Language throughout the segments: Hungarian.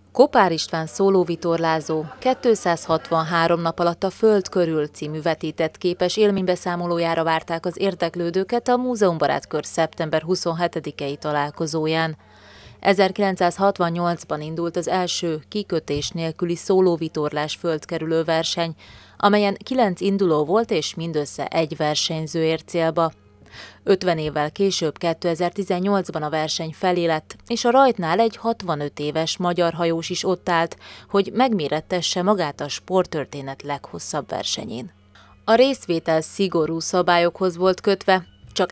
Kopár István szólóvitorlázó 263 nap alatt a Föld körül című vetített képes élménybeszámolójára várták az érdeklődőket a Múzeumbarát Kör szeptember 27-i találkozóján. 1968-ban indult az első kikötés nélküli szólóvitorlás földkerülő verseny, amelyen 9 induló volt és mindössze egy versenyző ért célba. 50 évvel később, 2018-ban a verseny felé lett, és a rajtnál egy 65 éves magyar hajós is ott állt, hogy megmérettesse magát a sporttörténet leghosszabb versenyén. A részvétel szigorú szabályokhoz volt kötve, csak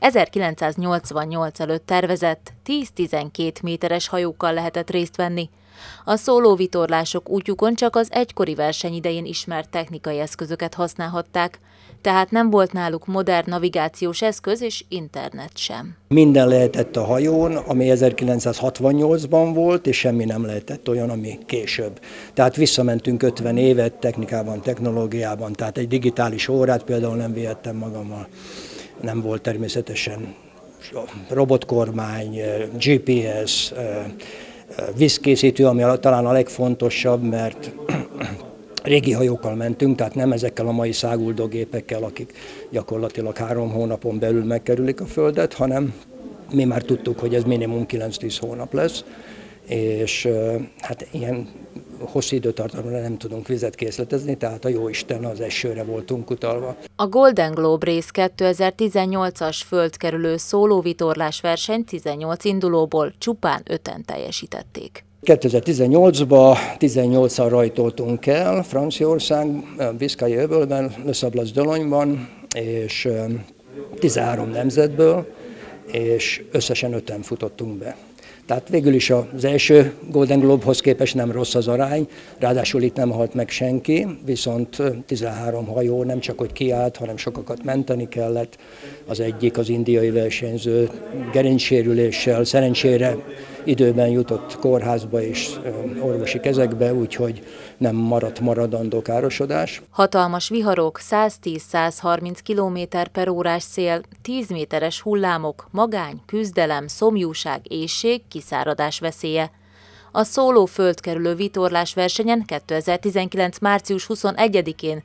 1988 előtt tervezett 10-12 méteres hajókkal lehetett részt venni. A szólóvitorlások útjukon csak az egykori verseny idején ismert technikai eszközöket használhatták, tehát nem volt náluk modern navigációs eszköz és internet sem. Minden lehetett a hajón, ami 1968-ban volt, és semmi nem lehetett olyan, ami később. Tehát visszamentünk 50 évet technikában, technológiában, tehát egy digitális órát például nem vihettem magammal. Nem volt természetesen robotkormány, GPS, vízkészítő, ami talán a legfontosabb, mert régi hajókkal mentünk, tehát nem ezekkel a mai száguldógépekkel, akik gyakorlatilag 3 hónapon belül megkerülik a Földet, hanem mi már tudtuk, hogy ez minimum 9-10 hónap lesz, és hát ilyen hosszú időtartamra nem tudunk vizet készletezni, tehát a jóisten az esőre voltunk utalva. A Golden Globe Race 2018-as földkerülő szólóvitorlás verseny 18 indulóból csupán 5-en teljesítették. 2018-ban 18-an rajtoltunk el Franciaország, Biszkai-öbölben, Le Sablaz-d'Olonneban, és 13 nemzetből, és összesen 5-en futottunk be. Tehát végül is az első Golden Globe-hoz képest nem rossz az arány, ráadásul itt nem halt meg senki, viszont 13 hajó nem csak hogy kiállt, hanem sokakat menteni kellett. Az egyik, az indiai versenyző gerincsérüléssel, szerencsére időben jutott kórházba és orvosi kezekbe, úgyhogy nem maradt maradandó károsodás. Hatalmas viharok, 110-130 km/órás szél, 10 méteres hullámok, magány, küzdelem, szomjúság, éhség, kiszáradás veszélye. A szóló földkerülő vitorlás versenyen 2019. március 21-én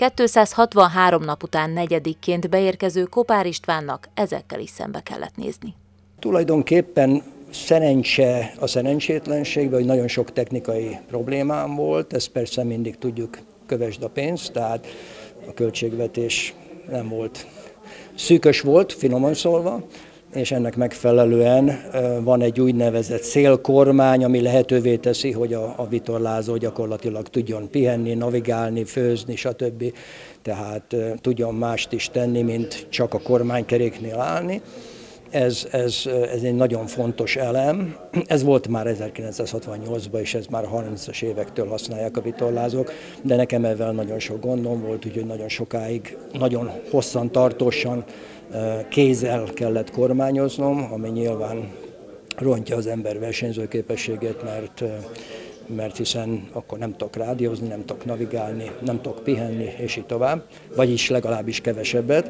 263 nap után negyedikként beérkező Kopár Istvánnak ezekkel is szembe kellett nézni. Tulajdonképpen szerencse a szerencsétlenségben, hogy nagyon sok technikai problémám volt, ezt persze mindig tudjuk, kövesd a pénzt, tehát a költségvetés nem volt, szűkös volt, finoman szólva, és ennek megfelelően van egy úgynevezett szélkormány, ami lehetővé teszi, hogy a vitorlázó gyakorlatilag tudjon pihenni, navigálni, főzni, stb. Tehát tudjon mást is tenni, mint csak a kormánykeréknél állni. Ez egy nagyon fontos elem. Ez volt már 1968-ban, és ez már 30-as évektől használják a vitorlázók, de nekem ezzel nagyon sok gondom volt, úgyhogy nagyon sokáig, nagyon hosszan, tartósan kézzel kellett kormányoznom, ami nyilván rontja az ember versenyzőképességét, mert hiszen akkor nem tudok rádiózni, nem tudok navigálni, nem tudok pihenni, és így tovább, vagyis legalábbis kevesebbet.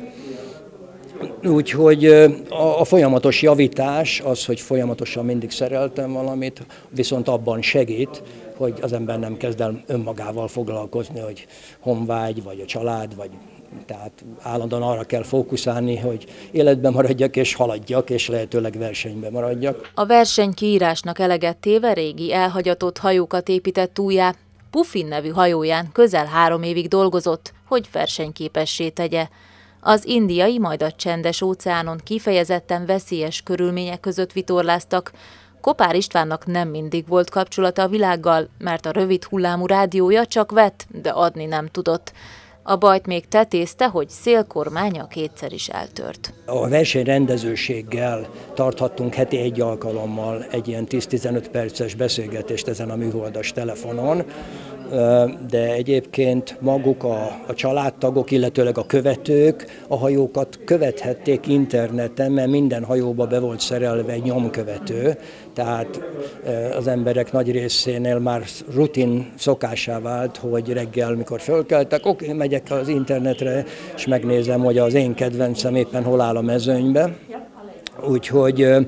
Úgyhogy a folyamatos javítás az, hogy folyamatosan mindig szereltem valamit, viszont abban segít, hogy az ember nem kezd el önmagával foglalkozni, hogy honvágy, vagy a család, tehát állandóan arra kell fókuszálni, hogy életben maradjak és haladjak, és lehetőleg versenyben maradjak. A verseny kiírásnak eleget téve régi elhagyatott hajókat épített újjá. Puffin nevű hajóján közel 3 évig dolgozott, hogy versenyképessé tegye. Az indiai, majd a Csendes-óceánon kifejezetten veszélyes körülmények között vitorláztak. Kopár Istvánnak nem mindig volt kapcsolata a világgal, mert a rövid hullámú rádiója csak vett, de adni nem tudott. A bajt még tetézte, hogy szélkormánya kétszer is eltört. A versenyrendezőséggel tarthattunk heti 1 alkalommal egy ilyen 10-15 perces beszélgetést ezen a műholdas telefonon, de egyébként maguk a családtagok, illetőleg a követők a hajókat követhették interneten, mert minden hajóba be volt szerelve egy nyomkövető, tehát az emberek nagy részénél már rutin szokásá vált, hogy reggel, mikor fölkeltek, megyek az internetre, és megnézem, hogy az én kedvencem éppen hol áll a mezőnybe. Úgyhogy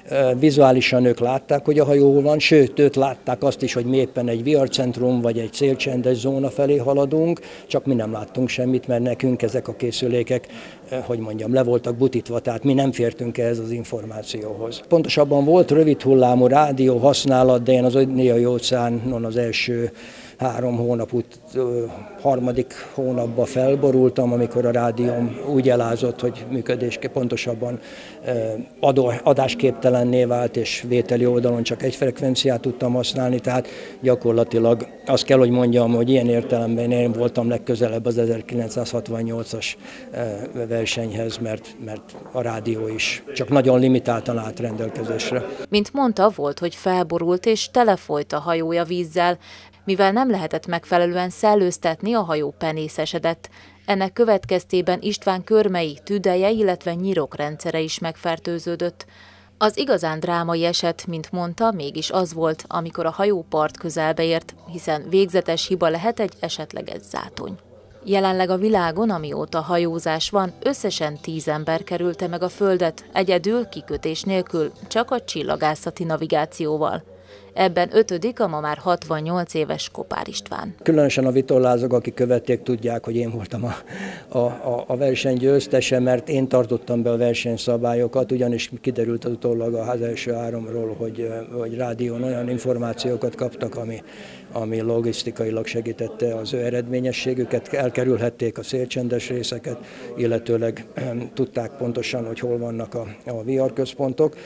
Vizuálisan ők látták, hogy a hajó hol van, sőt, ők látták azt is, hogy mi éppen egy viharcentrum vagy egy szélcsendes zóna felé haladunk, csak mi nem láttunk semmit, mert nekünk ezek a készülékek, hogy mondjam, le voltak butítva, tehát mi nem fértünk ehhez az információhoz. Pontosabban volt rövid hullámú rádió használat, de én az Indiai óceánon az első 3 hónap harmadik hónapban felborultam, amikor a rádióm úgy elázott, hogy pontosabban adásképtelenné vált, és vételi oldalon csak egy frekvenciát tudtam használni, tehát gyakorlatilag azt kell, hogy mondjam, hogy ilyen értelemben én voltam legközelebb az 1968-as versenyhez, mert a rádió is csak nagyon limitáltan állt rendelkezésre. Mint mondta, volt, hogy felborult és telefolyt a hajója vízzel, mivel nem lehetett megfelelően szellőztetni, a hajó penészesedett. Ennek következtében István körmei, tüdeje, illetve nyirokrendszere is megfertőződött. Az igazán drámai eset, mint mondta, mégis az volt, amikor a hajó part közelbe ért, hiszen végzetes hiba lehet egy esetleges zátony. Jelenleg a világon, amióta hajózás van, összesen 10 ember kerülte meg a Földet, egyedül, kikötés nélkül, csak a csillagászati navigációval. Ebben 5. a ma már 68 éves Kopár István. Különösen a vitorlázók, akik követték, tudják, hogy én voltam a verseny győztese, mert én tartottam be a versenyszabályokat, ugyanis kiderült az utólag az első 3-ról, hogy rádión olyan információkat kaptak, ami logisztikailag segítette az ő eredményességüket, elkerülhették a szélcsendes részeket, illetőleg tudták pontosan, hogy hol vannak a viharközpontok,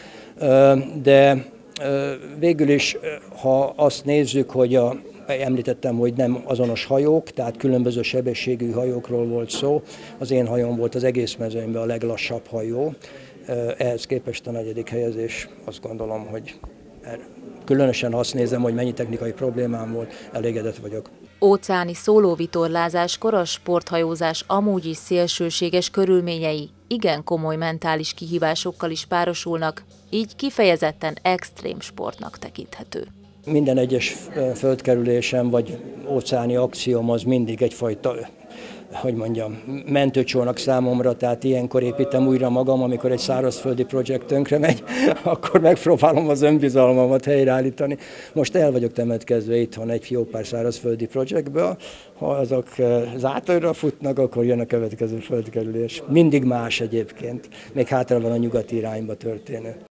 de végül is, ha azt nézzük, hogy említettem, hogy nem azonos hajók, tehát különböző sebességű hajókról volt szó. Az én hajóm volt az egész mezőnyben a leglassabb hajó. Ehhez képest a 4. helyezés, azt gondolom, hogy különösen azt nézem, hogy mennyi technikai problémám volt, elégedett vagyok. Óceáni szólóvitorlázáskor a sporthajózás amúgy is szélsőséges körülményei igen komoly mentális kihívásokkal is párosulnak, így kifejezetten extrém sportnak tekinthető. Minden egyes földkerülésem vagy óceáni akcióm az mindig egyfajta, hogy mondjam, mentőcsónak számomra, tehát ilyenkor építem újra magam, amikor egy szárazföldi projekt tönkre megy, akkor megpróbálom az önbizalmamat helyreállítani. Most el vagyok temetkezve itthon egy jó pár szárazföldi projektből, ha azok zátonyra futnak, akkor jön a következő földkerülés. Mindig más egyébként, még hátra van a nyugati irányba történő.